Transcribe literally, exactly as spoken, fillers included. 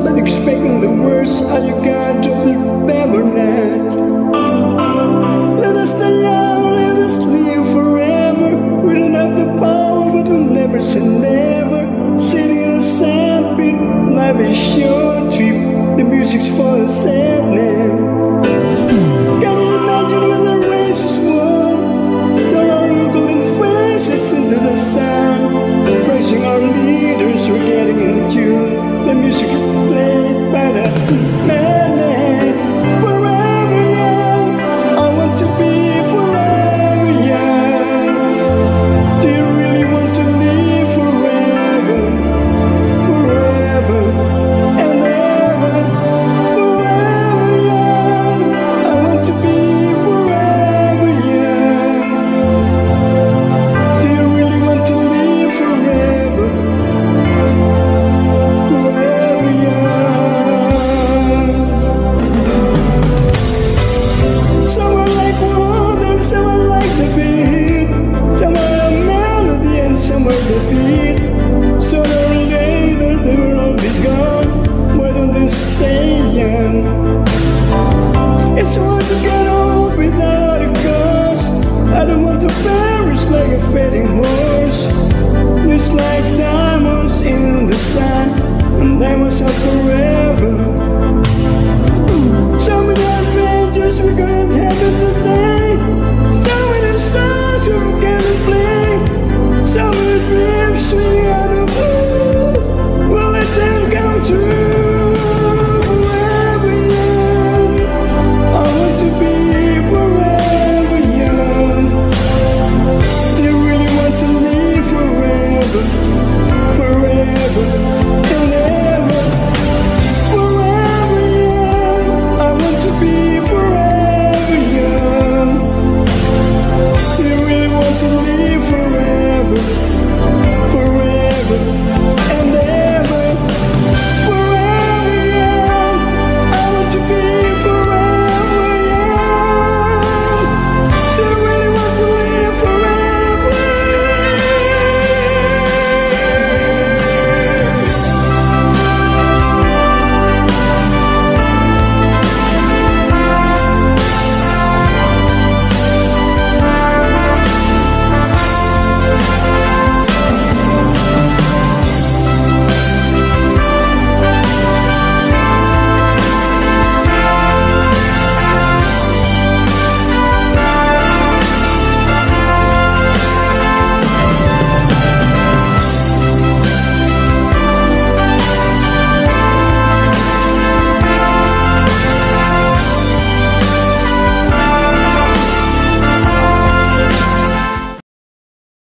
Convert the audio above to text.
but expecting the worst. Are you gonna drop the bam or not? Let us stay young, let us live forever. We don't have the power, but we'll never say never. Sitting in a sandpit, life is short trip. The music's for the sad man. Can you imagine when the race is won? Throw our building faces into the sun, praising our leaders, we're getting in tune. The music played by the man.